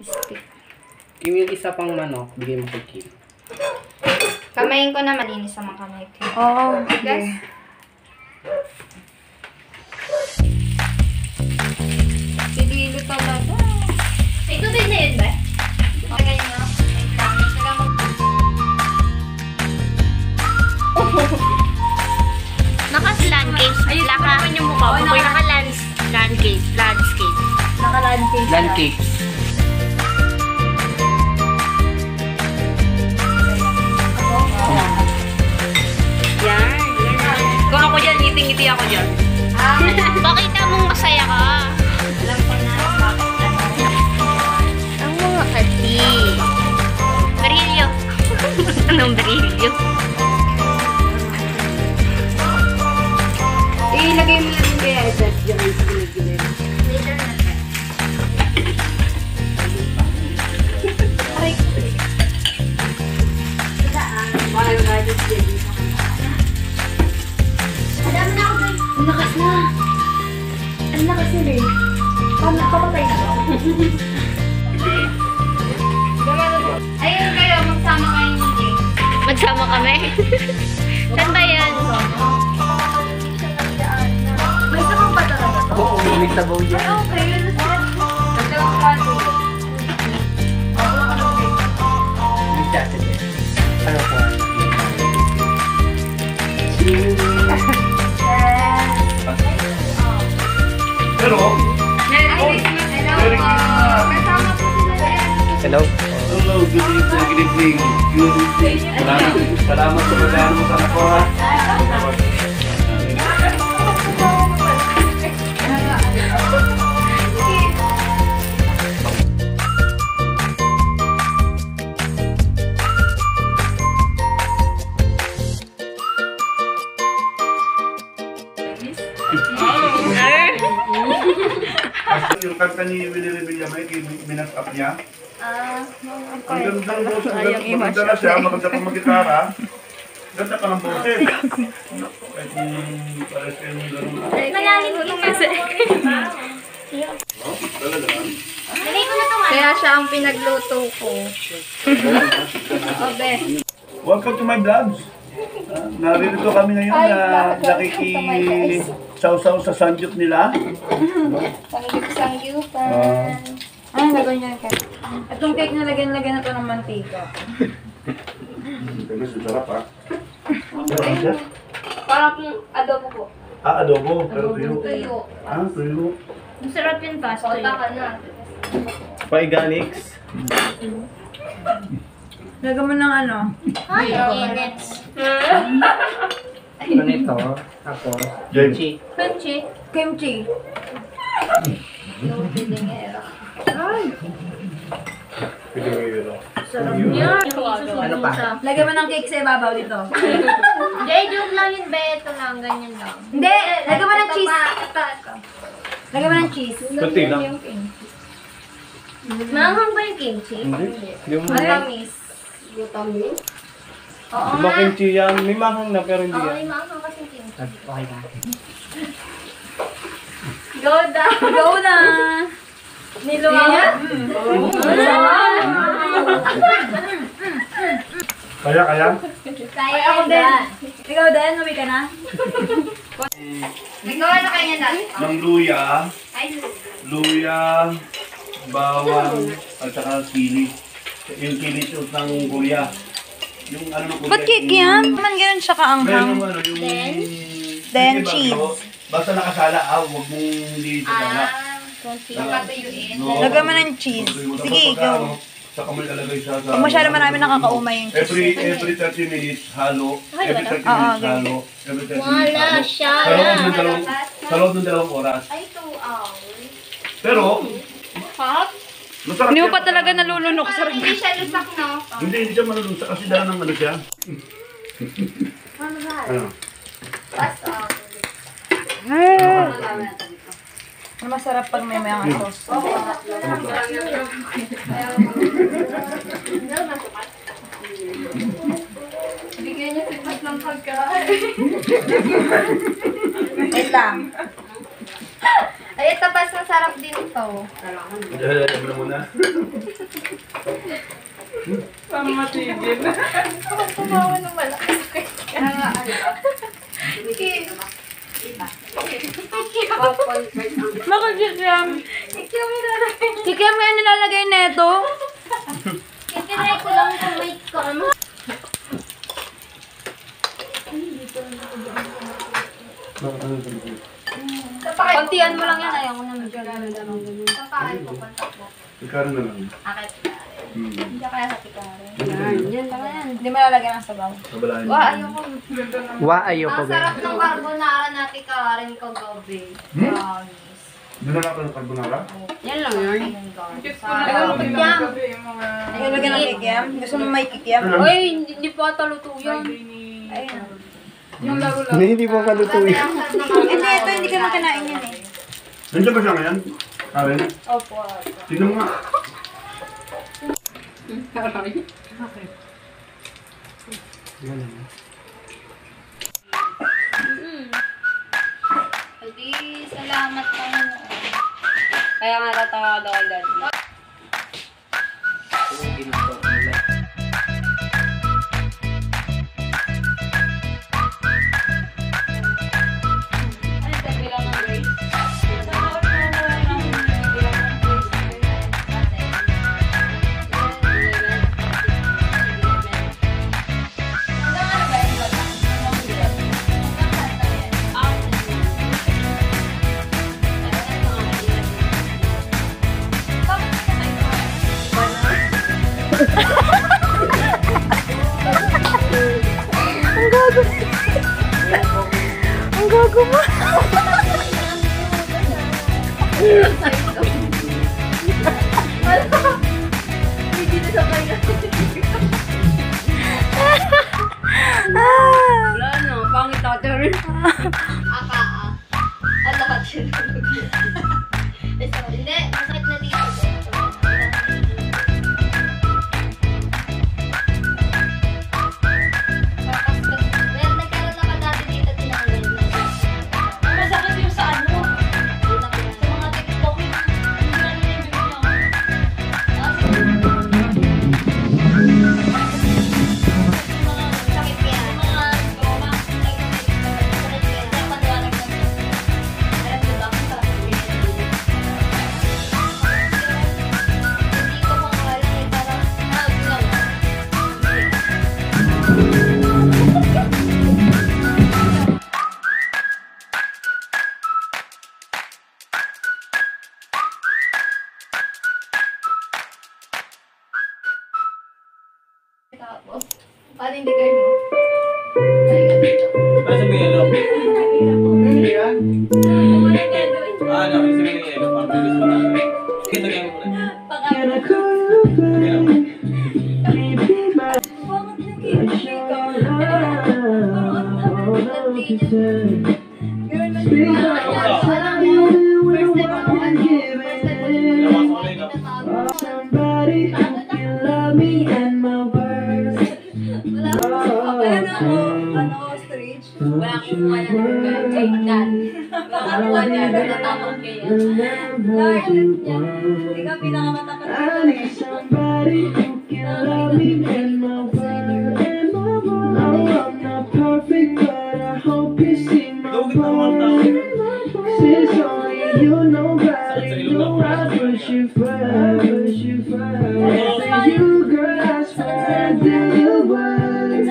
Stick. Kim, yung isa pang manok, bigay mo kay Kim. Kamayin ko na malinis sa mga kamay ko. Oo. Guys. Pililo talaga. Ito din na yun ba? Okay na. Naka-landscape. Laka naman yung mukha ko. Naka-landscape. Naka-landscape. Landcakes. Yan. Kung ako dyan, ngiti-ngiti ako dyan. Pakita mong masaya ka. Alam ko na bakit Ang mga kati. Berilyo. Anong berilyo? ilagay mo lang kaya ito. Gilid-gilid. Later na. Aray ko. Mahal nga dito dito. Madami na ako doon. Ang lakas na. Ang lakas na rin. Papatay na ako. Ayun kayo, magsama kayo hindi. Magsama kami. Saan ba yan? May sabang pa talaga to. Oo, may sabaw yan. Okay, yun na siya. Nagdawang pato. May jacket eh. Ano po? Pero, Merry Christmas. Kasama po sila yan. Hello? hello, good evening. Salamat sa pagdaan mo sa anak ko, ha? Yung kanta ni Willie Revilla, may minat up niya. Ang ganda ng boses. Maganda na siya, maganda pang mag-gitara. Ganda ka ng boses. Kahit pares kayo ng gano'n. Malalim din kasi. Oh, talaga. Kaya siya ang pinagluto ko. Obe. Welcome to my vlogs. Naririto kami ngayon na nakiki-saw-saw sa sandyup nila. Sangyup-sangyupan. Ano gagawin niya ka? Itong cake na lagyan na to ng mantika. Mas sarap, ha? Parang adobo po. Ah, adobo. Pero tuyo. Tuyo. Ah, tuyo. Masarap yun pa. Sota ka na. Paiganix. Lagyan mo ng ano? Ay, minutes. Ano nito? Tapos, James. chi. Crunchy. Kimchi. Yung pilingero. Pwede kayo yun. Sarap yan. Ano pa? Lagyan mo ng cake sa ibabaw dito. Hindi, joke lang yun, be. Ito lang, ganyan lang. Hindi! Lagyan mo ng cheese. Ito. Lagyan mo ng cheese. Kunti lang. Manghang ba yung kimchi? Hindi. Yung Matamis. Gutamis? Oo nga. kimchi yan. May mahang na pero hindi Oo, yan. may manghang kasi kimchi. Okay na. Go da! Go na! Niluwa. Kaya? Kaya Ako din. Ikaw din, uwi ka na? Nagawa na kanya dati. Ng luya, Ay, bawang, at saka sili. Yung sili sauce ng Korea. Yung ano ng Korea. Ba't cake yan? Naman ganun siya Meron kaanghang. ano, yung... Then Sige, cheese. bago, basta nakasala, huwag mong hindi sasala. Papatuyuin. Lagyan mo ng cheese. Sige, go. Saka mo ilalagay sa... Huwag masyado marami nakakaumay yung cheese. Every 30 minutes, halo. Every 30 Oo, minutes, ganyan. halo. Every 30 Wala minutes, siya. halo. Sa loob ng dalawang oras. Ay, 2 hours. Pero, Hot? masarap Hindi mo yan. pa talaga nalulunok sa Parang hindi siya lusak, no? Hindi siya malulusa kasi dahil ng ano siya. Ano ba? Ano? Pass out. Masarap pag may mayang sauce. Bigyan niya sipas ng pagkain. Wait lang. Ay, ito pas na masarap din ito. Alam na muna. Parang matigil. Ako tumawa ng malakas. Bakit kikiam? Kikiam nga nilalagay neto? Kitinay ko lang kung may kam. Pagtiyan mo lang yan. Ayaw ko naman dyan. Kapakain ko kontak mo. Ikaw na lang. Akit. Hmm. Hindi kaya sa tikarin. Yan lang yan. Hindi mo lalagyan ng sabaw. Kabalain mo. Wah, ayoko. Ayoko Ang sarap ng carbonara na tikarin ko gabi. Promise. Doon na lang ng carbonara? Yan lang yan. Ay, lagyan ng kikiam. Gusto mo may kikiam? Uy, hindi pa ata luto yan. Ayun. Hindi mo kalutuin. Hindi, ito hindi ka makinain yan eh. Nandiyan ba siya ngayon? Karen? Opo. Tignan mo nga. Hindi, salamat ka mo. Kaya nga tatawag ako daddy. Ay, sabi lang ng Grace. Ang gago mo. Hindi na sa kanya. Wala no, pangit ako rin. Aka. Ano ka siya? Hindi, masakit na dito. Meron nagkaroon na ka dati dito tinanggal na. Masakit yung sa ano? Sa mga TikTok. Sakit kaya. Sakit kaya. Paliwanag na. Alam niyo ba kung sakit kaya? Hindi ko pangalan eh. Parang hug lang. Tapos, paano hindi kayo mo? Ay, ganito. Nasa may yelo. Wala gagawin. Ano, isa may yelo. Pang-bilis mo namin. Kita kayo muna. Bakit Somebody who can love me and my words. Wala akong kuha na ng kay Dan. Wala akong kuha na natatapang kaya. Hindi ka pinakamatapat. I need somebody who can love me and my words. No, I'm not perfect, but I hope you see my point. Since only you nobody know I push you first. For you, girl, I swear I do you well.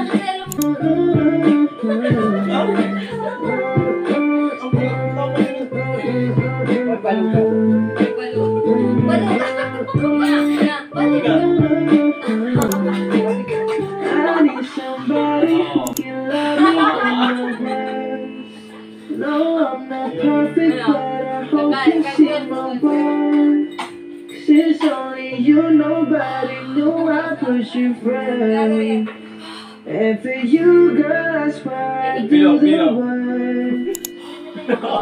I need somebody who can love me and my words. No, I'm not perfect, but I hope you see my point. Since only you, nobody knew I push you first. And for you, girl, I swear I do the work.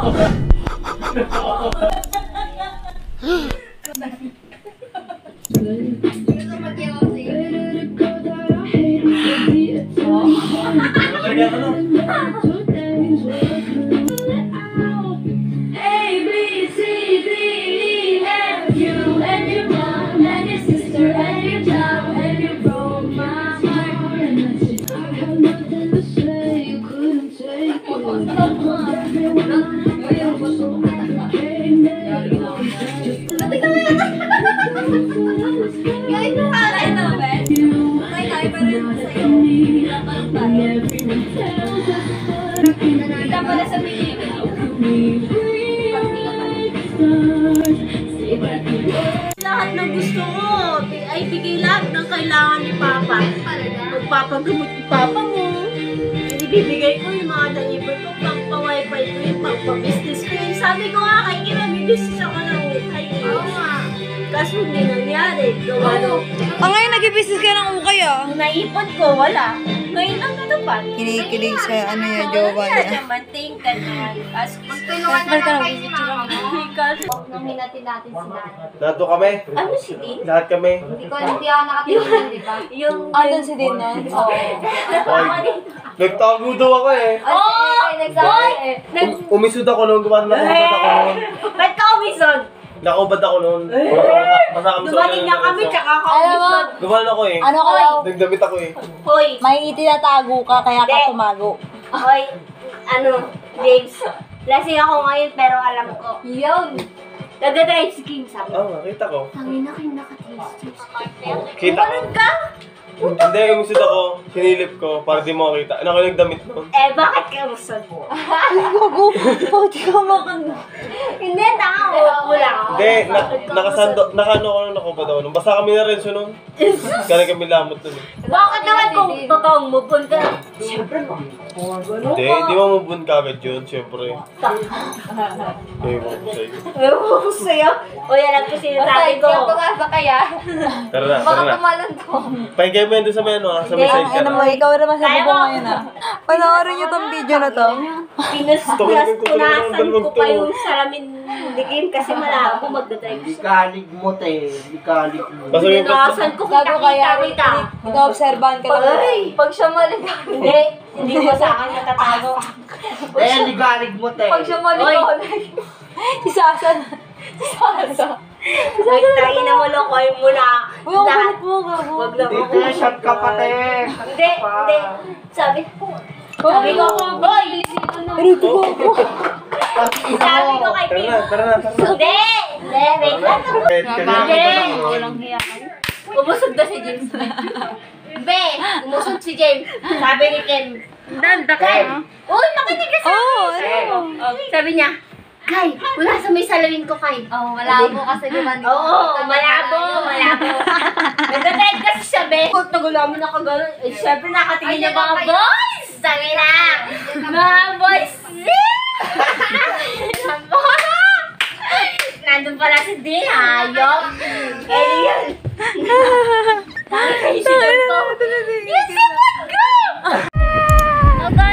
Gusto mag-iwag sa'yo. Matagyan ka no? A, B, C, D, Lahat ng gusto mo ay bigay lahat ng kailangan ni Papa. Magpapagamot ni Papa mo. Ibibigay ko yung mga deliver ko, pang-wifi ko yung pang-business ko. Sabi ko nga kay Kira, may business ako ng ukay. Oo nga. Kaso hindi nangyari. Gawa no. Ngayon nag-business ka ng ukay ah. Naipon ko, wala. Ngayon lang natupad. Kinikilig sa ano yung jowa niya. Manting ka naman. Kaso Magtulungan na lang kayo si mama mo. Nung hinati natin si nanay. Nato kami. ano si Dean? Lahat kami. Hindi ako nakatingin, di ba? Yung... Andun si Dean nun? Oo. Nagtago daw ako eh. Ay, nagsabi eh. Umisod ako noon. Nakubad ako noon. Ba't ka umisod? Nakubad ako noon. Masakam sa Dumating na kami, tsaka ka Alam mo, umisod. Gumalan ako eh. ano ka daw? Nagdamit ako eh. Hoy! May itinatago ka kaya ka Hindi. tumago. Hoy! Ano, James? Lasing ako ngayon pero alam ko. Yun. Nagdadrive si King, sabi. Oo, nakita ko. Tangina kayo nakatingin. Kita ko. Ka? Hindi, umisod ako. Sinilip ko para di mo makita. Ano ako nagdamit noon? Eh, bakit ka umisod? Gago! Pwede ka makano. Hindi, tanga ko. Wala. Hindi, nakasando, nakano ako nung nakubad ako noon. Basta kami na rin so noon. Kaya kami lamot noon. Bakit naman kung totoong mupon ka? Siyempre mo. Hindi mo mabun kagad yun, siyempre. Ewan ko sa'yo. Ewan ko sa'yo. O yan ang sinasabi ko. Pagkasa kaya. Tara na, Baka tara na. tumalan to. Pahingay mo yan doon sa may ano, sa may side ka Ano mo, na. ikaw naman sa bubong ngayon ah. Panoorin niyo tong video na to. Pinunasan ko pa yung salamin ni Kim kasi malabo magdadrive siya. Ikalig mo, te. Ikalig mo. Basta yung Pinunasan ko Gago kaya, kita. ina-obserbahan ka lang. Ay! Pag siya maligaw. Hindi mo sa akin natatago. Eh, ikalig mo, te. Pag siya maligaw. Isasan. Ay, tayo na mo lokoy mo na. Uy, ang Lahat. kulit mo, gago. Wag lang ako. Te, shot ka pa, te. Hindi, hindi. Sabi ko boy! Rito ko ako. Sabi ko kay Tara Kim. na, tara na, tara na. Hindi! Hindi, wait lang. Kahit kanina Hindi! pa ako. Walang hiya ka. Umusog na si James. Be, umusog si James. Sabi ni Ken. Danda ka. Uy, makinig ka sa akin. Sabi niya, Kay, wala sa may salawin ko, Kay. Oh, malabo kasi di ba? Oo, malabo. Nagdadrive kasi siya, Be. Kung tagal namin nakagano'n, eh, syempre nakatingin yung mga boys. Sabi na, mga boys. Nandun pala si Dean, hayop. Eh, yun. Nakakaisipan ko. Yung sipot ko! Agay.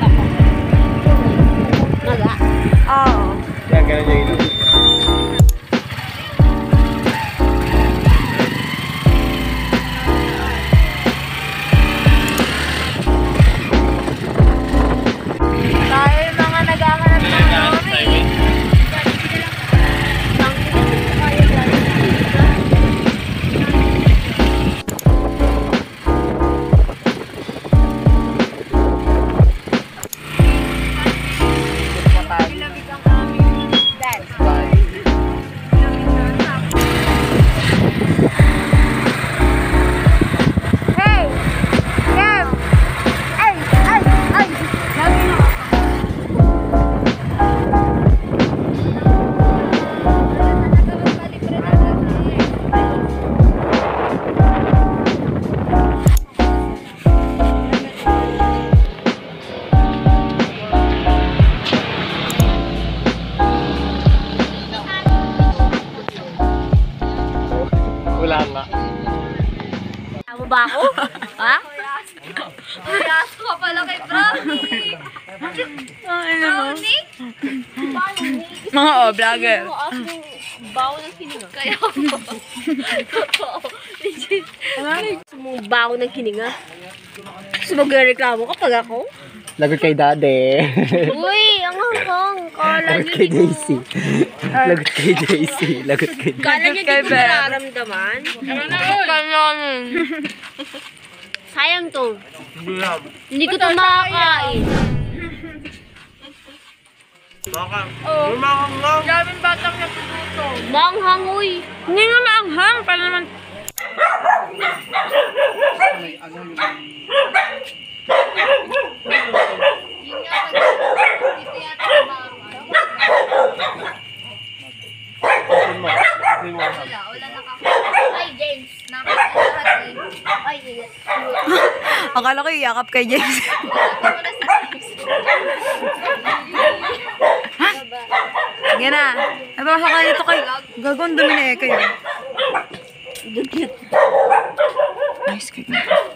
Maga. Oo. Yan, ganun yung ilong. Tayo yung mga naghahanap ng lori. Wala nga. Tama ba ako? Ha? Ayaso ka pala kay Brownie. Brownie? Mga vlogger. Bawo ng hininga. Kaya ako. Bawo ng hininga. Gusto magreklamo kapag ako? Lagot kay Dade. Uy, ang hanggang. Kala Lagot niyo kay di ko. Daisy. Lagot kay Daisy. Lagot kay Kala niyo di ko nararamdaman. Sayang to. Hindi ko to makakain. Baka. Lumakang lang. Daming batang natututo. Manghang, uy. Hindi nga maanghang. Paano Wala nakaka... Ay, James. Nakaka-lahat eh. Ay, Akala ko iyakap kay James. Sige na. Ay, baka kayo dito kayo. Gagawin dumi na kayo. Nice kayo.